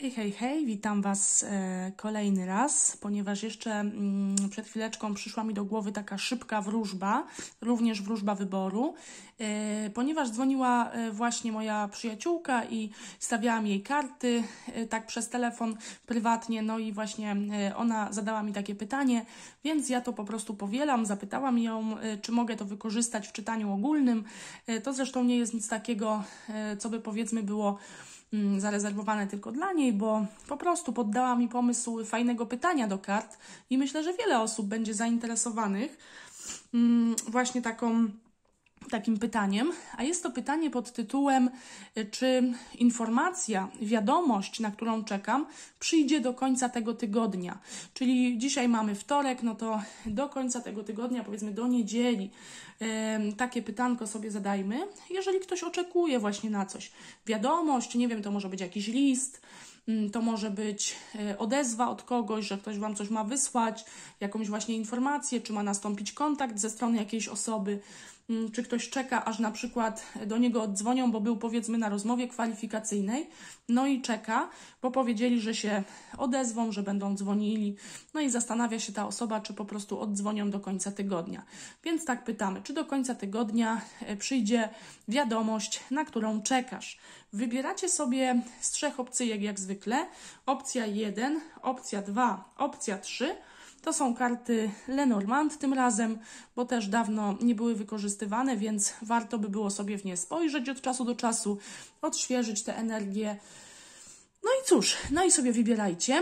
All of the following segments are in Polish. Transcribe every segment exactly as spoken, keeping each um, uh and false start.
Hej, hej, hej, witam Was e, kolejny raz, ponieważ jeszcze mm, przed chwileczką przyszła mi do głowy taka szybka wróżba, również wróżba wyboru, e, ponieważ dzwoniła e, właśnie moja przyjaciółka i stawiałam jej karty e, tak przez telefon prywatnie, no i właśnie e, ona zadała mi takie pytanie, więc ja to po prostu powielam, zapytałam ją, e, czy mogę to wykorzystać w czytaniu ogólnym. E, to zresztą nie jest nic takiego, e, co by powiedzmy było zarezerwowane tylko dla niej, bo po prostu poddała mi pomysł fajnego pytania do kart i myślę, że wiele osób będzie zainteresowanych właśnie taką, takim pytaniem, a jest to pytanie pod tytułem, czy informacja, wiadomość, na którą czekam, przyjdzie do końca tego tygodnia. Czyli dzisiaj mamy wtorek, no to do końca tego tygodnia, powiedzmy do niedzieli, takie pytanko sobie zadajmy, jeżeli ktoś oczekuje właśnie na coś. Wiadomość, nie wiem, to może być jakiś list, to może być odezwa od kogoś, że ktoś Wam coś ma wysłać, jakąś właśnie informację, czy ma nastąpić kontakt ze strony jakiejś osoby, czy ktoś czeka, aż na przykład do niego oddzwonią, bo był powiedzmy na rozmowie kwalifikacyjnej, no i czeka, bo powiedzieli, że się odezwą, że będą dzwonili, no i zastanawia się ta osoba, czy po prostu oddzwonią do końca tygodnia. Więc tak pytamy, czy do końca tygodnia przyjdzie wiadomość, na którą czekasz. Wybieracie sobie z trzech opcyjek jak zwykle. Opcja jeden, opcja dwa, opcja trzy. To są karty Lenormand tym razem, bo też dawno nie były wykorzystywane, więc warto by było sobie w nie spojrzeć od czasu do czasu, odświeżyć te energie. No i cóż, no i sobie wybierajcie.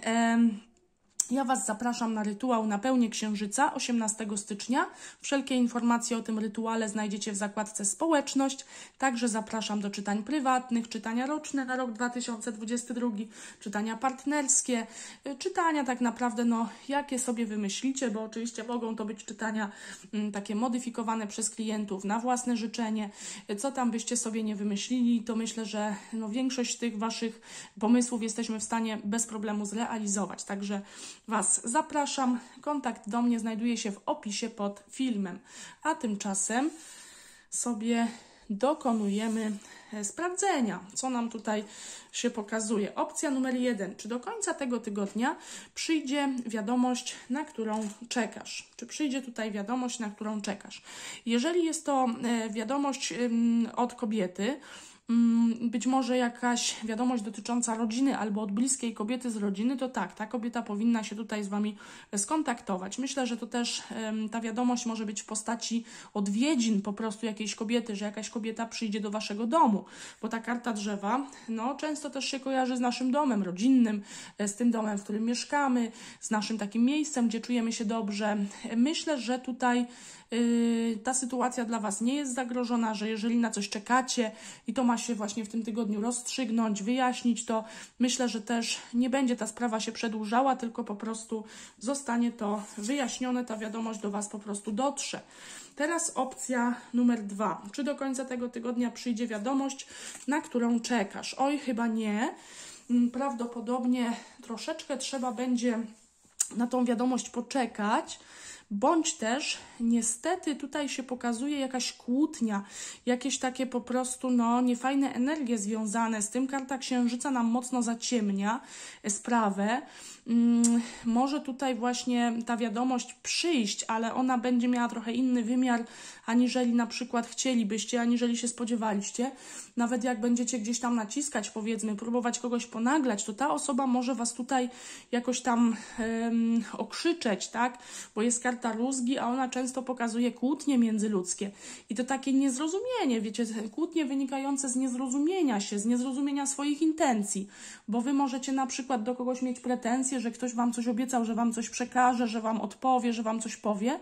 Ja Was zapraszam na rytuał na pełnię księżyca osiemnastego stycznia. Wszelkie informacje o tym rytuale znajdziecie w zakładce społeczność. Także zapraszam do czytań prywatnych, czytania roczne na rok dwa tysiące dwudziesty drugi, czytania partnerskie, czytania tak naprawdę, no jakie sobie wymyślicie, bo oczywiście mogą to być czytania m, takie modyfikowane przez klientów na własne życzenie. Co tam byście sobie nie wymyślili, to myślę, że no, większość tych Waszych pomysłów jesteśmy w stanie bez problemu zrealizować. Także Was zapraszam. Kontakt do mnie znajduje się w opisie pod filmem. A tymczasem sobie dokonujemy sprawdzenia, co nam tutaj się pokazuje. Opcja numer jeden. Czy do końca tego tygodnia przyjdzie wiadomość, na którą czekasz? Czy przyjdzie tutaj wiadomość, na którą czekasz? Jeżeli jest to wiadomość od kobiety, być może jakaś wiadomość dotycząca rodziny albo od bliskiej kobiety z rodziny, to tak, ta kobieta powinna się tutaj z Wami skontaktować. Myślę, że to też um, ta wiadomość może być w postaci odwiedzin po prostu jakiejś kobiety, że jakaś kobieta przyjdzie do Waszego domu, bo ta karta drzewa, no często też się kojarzy z naszym domem rodzinnym, z tym domem, w którym mieszkamy, z naszym takim miejscem, gdzie czujemy się dobrze. Myślę, że tutaj Yy, ta sytuacja dla Was nie jest zagrożona, że jeżeli na coś czekacie i to ma się właśnie w tym tygodniu rozstrzygnąć, wyjaśnić, to myślę, że też nie będzie ta sprawa się przedłużała, tylko po prostu zostanie to wyjaśnione, ta wiadomość do Was po prostu dotrze. Teraz opcja numer dwa. Czy do końca tego tygodnia przyjdzie wiadomość, na którą czekasz? Oj, chyba nie. Prawdopodobnie troszeczkę trzeba będzie na tą wiadomość poczekać, bądź też niestety tutaj się pokazuje jakaś kłótnia, jakieś takie po prostu no niefajne energie związane z tym. Karta księżyca nam mocno zaciemnia sprawę. Hmm, może tutaj właśnie ta wiadomość przyjść, ale ona będzie miała trochę inny wymiar, aniżeli na przykład chcielibyście, aniżeli się spodziewaliście. Nawet jak będziecie gdzieś tam naciskać, powiedzmy, próbować kogoś ponaglać, to ta osoba może Was tutaj jakoś tam um, okrzyczeć, tak? Bo jest karta rózgi, a ona często pokazuje kłótnie międzyludzkie. I to takie niezrozumienie, wiecie, kłótnie wynikające z niezrozumienia się, z niezrozumienia swoich intencji. Bo Wy możecie na przykład do kogoś mieć pretensje, że ktoś Wam coś obiecał, że Wam coś przekaże, że Wam odpowie, że Wam coś powie,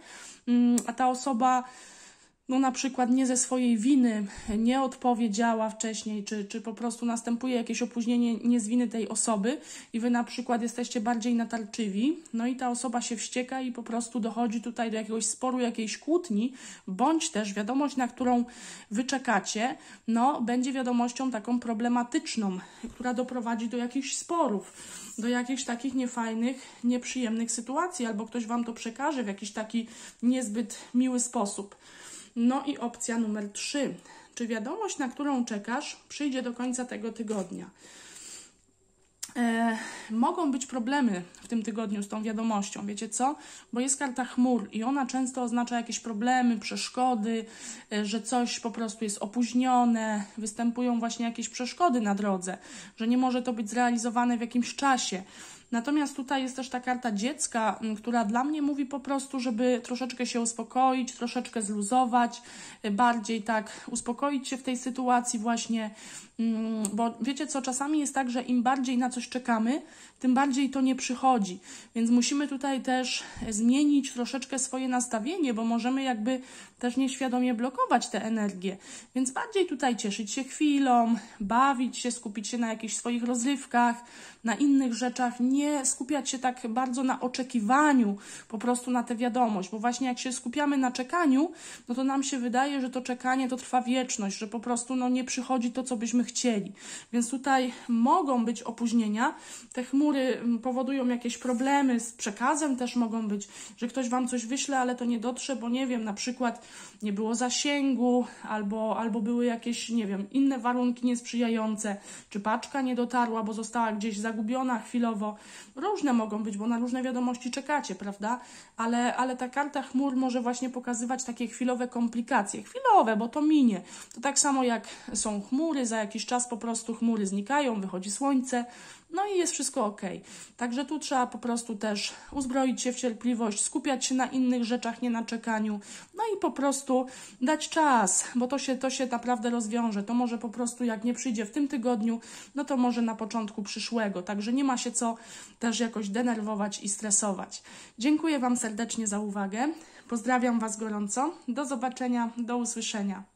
a ta osoba no na przykład nie ze swojej winy nie odpowiedziała wcześniej, czy, czy po prostu następuje jakieś opóźnienie nie z winy tej osoby i Wy na przykład jesteście bardziej natarczywi, no i ta osoba się wścieka i po prostu dochodzi tutaj do jakiegoś sporu, jakiejś kłótni, bądź też wiadomość, na którą Wy czekacie, no będzie wiadomością taką problematyczną, która doprowadzi do jakichś sporów, do jakichś takich niefajnych, nieprzyjemnych sytuacji, albo ktoś Wam to przekaże w jakiś taki niezbyt miły sposób. No i opcja numer trzy. Czy wiadomość, na którą czekasz, przyjdzie do końca tego tygodnia? E, mogą być problemy w tym tygodniu z tą wiadomością, wiecie co? Bo jest karta chmur i ona często oznacza jakieś problemy, przeszkody, e, że coś po prostu jest opóźnione, występują właśnie jakieś przeszkody na drodze, że nie może to być zrealizowane w jakimś czasie. Natomiast tutaj jest też ta karta dziecka, która dla mnie mówi po prostu, żeby troszeczkę się uspokoić, troszeczkę zluzować, bardziej tak uspokoić się w tej sytuacji właśnie, bo wiecie co, czasami jest tak, że im bardziej na coś czekamy, tym bardziej to nie przychodzi. Więc musimy tutaj też zmienić troszeczkę swoje nastawienie, bo możemy jakby też nieświadomie blokować tę energię. Więc bardziej tutaj cieszyć się chwilą, bawić się, skupić się na jakichś swoich rozrywkach, na innych rzeczach, nie skupiać się tak bardzo na oczekiwaniu, po prostu na tę wiadomość, bo właśnie jak się skupiamy na czekaniu, no to nam się wydaje, że to czekanie to trwa wieczność, że po prostu no, nie przychodzi to, co byśmy chcieli. Więc tutaj mogą być opóźnienia, te chmury powodują jakieś problemy z przekazem, też mogą być, że ktoś Wam coś wyśle, ale to nie dotrze, bo nie wiem, na przykład nie było zasięgu, albo, albo były jakieś, nie wiem, inne warunki niesprzyjające, czy paczka nie dotarła, bo została gdzieś zagubiona chwilowo. Różne mogą być, bo na różne wiadomości czekacie, prawda? Ale, ale ta karta chmur może właśnie pokazywać takie chwilowe komplikacje. Chwilowe, bo to minie. To tak samo jak są chmury, za jakiś czas po prostu chmury znikają, wychodzi słońce, no i jest wszystko ok. Także tu trzeba po prostu też uzbroić się w cierpliwość, skupiać się na innych rzeczach, nie na czekaniu, no i po prostu dać czas, bo to się, to się naprawdę rozwiąże. To może po prostu jak nie przyjdzie w tym tygodniu, no to może na początku przyszłego. Także nie ma się co też jakoś denerwować i stresować. Dziękuję Wam serdecznie za uwagę. Pozdrawiam Was gorąco. Do zobaczenia, do usłyszenia.